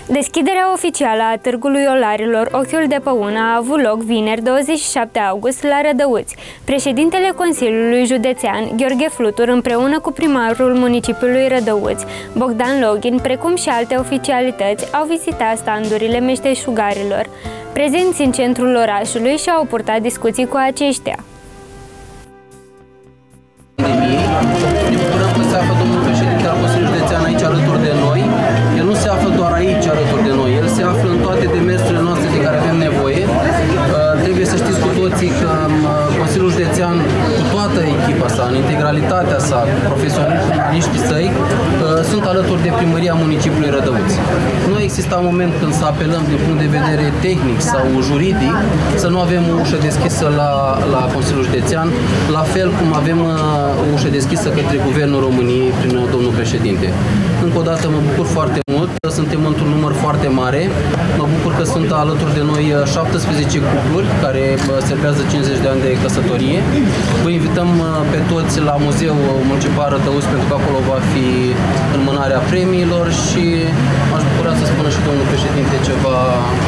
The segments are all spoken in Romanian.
Deschiderea oficială a Târgului Olarilor Ochiul de Păun a avut loc vineri 27 august la Rădăuți. Președintele Consiliului Județean, Gheorghe Flutur, împreună cu primarul municipiului Rădăuți, Bogdan Login, precum și alte oficialități, au vizitat standurile meșteșugarilor prezenți în centrul orașului și au purtat discuții cu aceștia. Ne bucurăm că se află domnul președinte al Consiliului Județean aici alături de noi. El nu se află doar aici alături de noi, el se află în toate demersurile noastre de care avem nevoie. Trebuie să știți cu toții că Consiliul Județean, cu toată echipa sa, în integralitatea sa, profesioniștii săi, sunt alături de Primăria Municipiului Rădăuți. Nu exista un moment când să apelăm din punct de vedere tehnic sau juridic să nu avem o ușă deschisă la Consiliul Județean, la fel cum avem o ușă deschisă către Guvernul României prin domnul președinte. Încă o dată mă bucur foarte mult, suntem într-un număr foarte mare, mă bucur că sunt alături de noi 17 cupluri care servează 50 de ani de căsătorie. Vă invităm pe toți la Muzeul Municipal Rădăuți pentru că acolo va fi înmânarea premiilor și m-aș bucura să spună și domnul președinte ceva,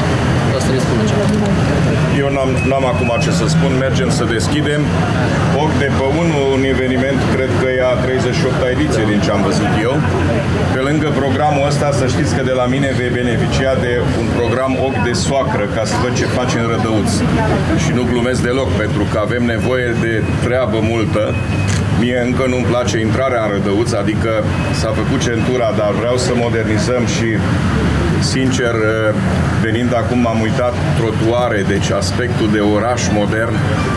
să ne spună ceva. Eu n-am acum ce să spun, mergem să deschidem. Ochi de Păun, un eveniment, cred că e a 38-a ediție din ce am văzut eu. Pe lângă programul ăsta, să știți că de la mine vei beneficia de un program Ochi de Soacră, ca să văd ce faci în Rădăuți. Și nu glumesc deloc, pentru că avem nevoie de treabă multă. Mie încă nu-mi place intrarea în Rădăuți, adică s-a făcut centura, dar vreau să modernizăm și, sincer, venind acum am uitat trotuare, deci aspectul de oraș modern.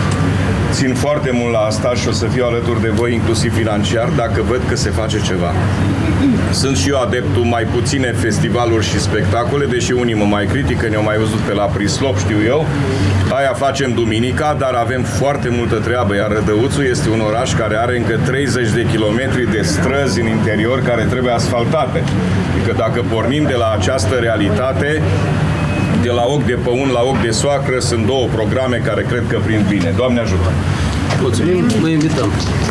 Țin foarte mult la asta și o să fiu alături de voi, inclusiv financiar, dacă văd că se face ceva. Sunt și eu adeptul mai puține festivaluri și spectacole, deși unii mă mai critică, ne-au mai văzut pe la Prislop, știu eu. Aia facem duminica, dar avem foarte multă treabă, iar Rădăuțul este un oraș care are încă 30 de kilometri de străzi în interior care trebuie asfaltate. Adică dacă pornim de la această realitate, de la Ochi de Păun la Ochi de Soacră, sunt două programe care cred că prind bine. Doamne ajută! Mulțumim, vă invităm!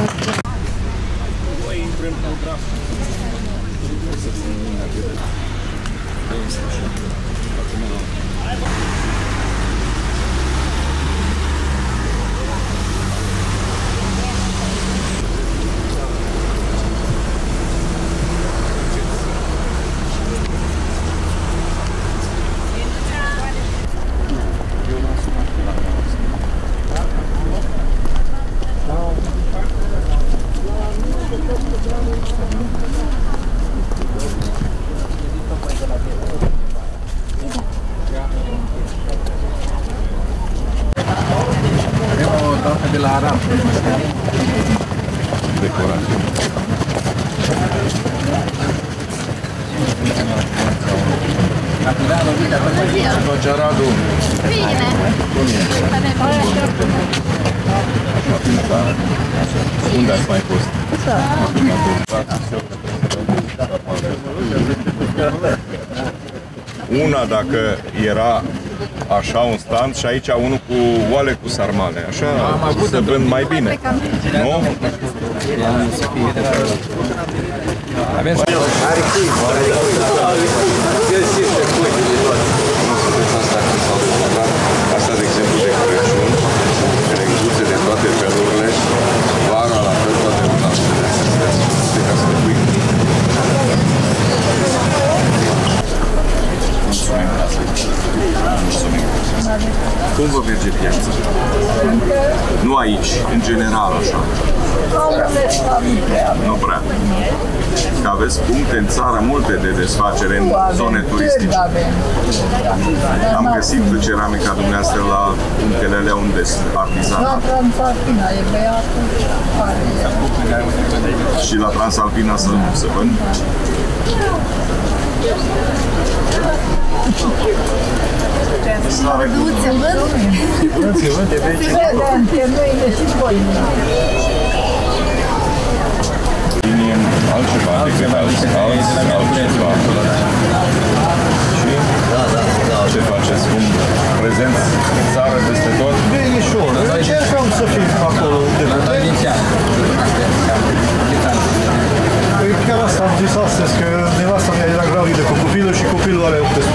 De la Arab. Decorație. Face Radu. Bine. Unde ați mai fost? Una dacă era așa un stand și aici unul cu oale cu sarmale. Așa să vând mai bine. Nu? Asta, de exemplu, de Crăciun, renguțe de toate felurile, vara la fel toate lunaștele astea. De ca să le pui. Mulțumim. Cum vă merge piața? Nu aici, în general, așa. Nu prea. Că aveți puncte în țară multe de desfacere în zone turistice. Am găsit ceramica dumneavoastră la punctele alea unde sunt artizanat. Și la Transalpina să vând? Altceva decât altceva. Și ce faceți? Cum prezenți în țară peste tot? Binișor. Încercăm să fim acolo de Păi chiar asta am zis astăzi, că nevasta mea era gravidă cu copilul și copilul are 18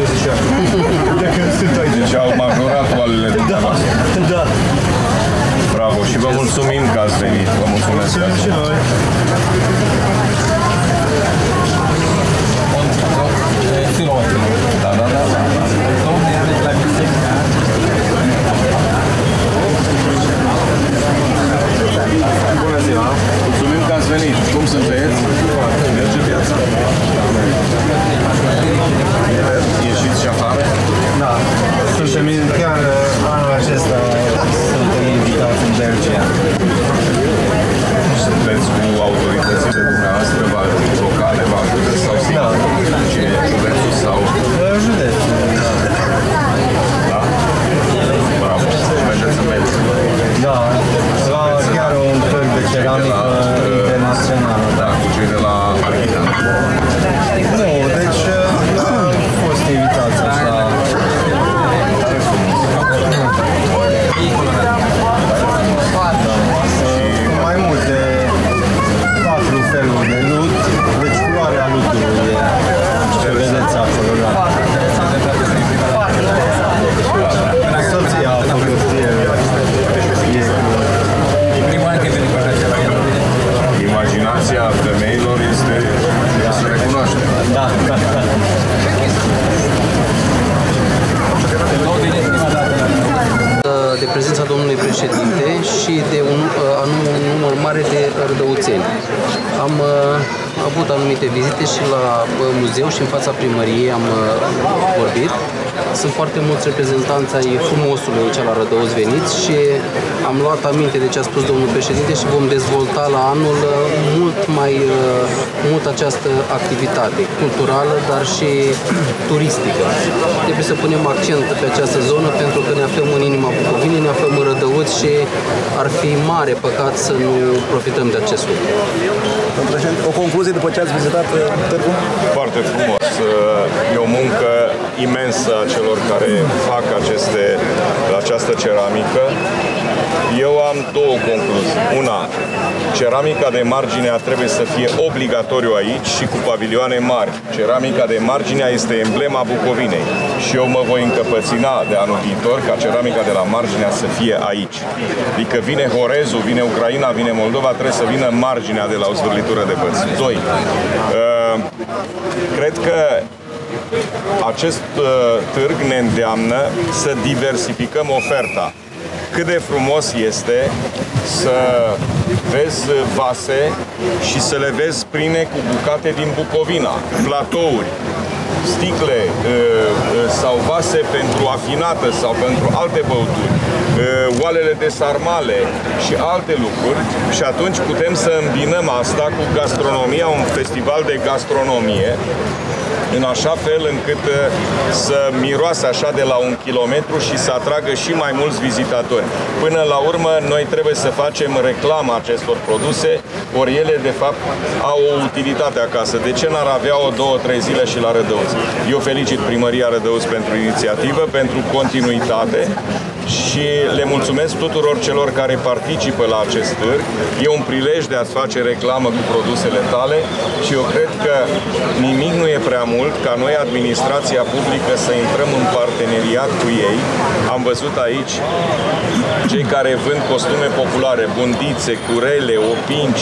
președinte și de un număr mare de rădăuțeni. Am avut anumite vizite și la muzeu și în fața primăriei am vorbit. Sunt foarte mulți reprezentanți ai frumosului aici la Rădăuți veniți și am luat aminte de ce a spus domnul președinte și vom dezvolta la anul mult această activitate culturală, dar și turistică. Trebuie să punem accent pe această zonă pentru că ne aflăm în inima Bucovinei, ne aflăm în Rădăuți și ar fi mare păcat să nu profităm de acest lucru. Domnul președinte, o concluzie după ce ați vizitat târgul? Foarte frumos. E o muncă imensă a celor care fac această ceramică. Eu am două concluzii. Una, ceramica de margine trebuie să fie obligatoriu aici și cu pavilioane mari. Ceramica de margine este emblema Bucovinei și eu mă voi încăpățâna de anul viitor ca ceramica de la marginea să fie aici. Adică vine Horezul, vine Ucraina, vine Moldova, trebuie să vină marginea de la o zvârlitură de părți. Doi, cred că acest târg ne îndeamnă să diversificăm oferta. Cât de frumos este să vezi vase și să le vezi pline cu bucate din Bucovina, platouri, sticle sau vase pentru afinată sau pentru alte băuturi, oalele de sarmale și alte lucruri și atunci putem să îmbinăm asta cu gastronomia, un festival de gastronomie, în așa fel încât să miroase așa de la 1 kilometru și să atragă și mai mulți vizitatori. Până la urmă, noi trebuie să facem reclamă acestor produse, ori ele, de fapt, au o utilitate acasă. De ce n-ar avea o 2-3 zile și la Rădăuți? Eu felicit Primăria Rădăuți pentru inițiativă, pentru continuitate și le mulțumesc tuturor celor care participă la acest târg. E un prilej de a-ți face reclamă cu produsele tale și eu cred că nimic nu e prea mult ca noi, administrația publică, să intrăm în parteneriat cu ei. Am văzut aici cei care vând costume populare, bundițe, curele, opinci,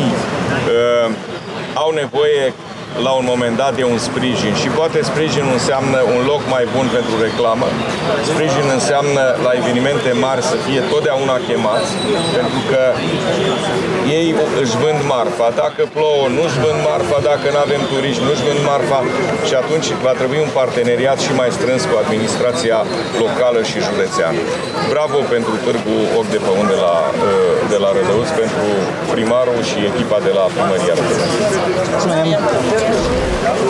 au nevoie la un moment dat de un sprijin și poate sprijinul înseamnă un loc mai bun pentru reclamă, sprijin înseamnă la evenimente mari să fie totdeauna chemați, pentru că ei își vând marfa, dacă plouă nu-și vând marfa, dacă nu avem turiști nu-și vând marfa și atunci va trebui un parteneriat și mai strâns cu administrația locală și județeană. Bravo pentru Târgul Ochi de Păun de la Rădăuți, pentru primarul și echipa de la Primăria Rădăuți.